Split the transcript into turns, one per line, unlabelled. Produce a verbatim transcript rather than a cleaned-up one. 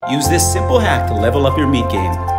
Use this simple hack to level up your meat game.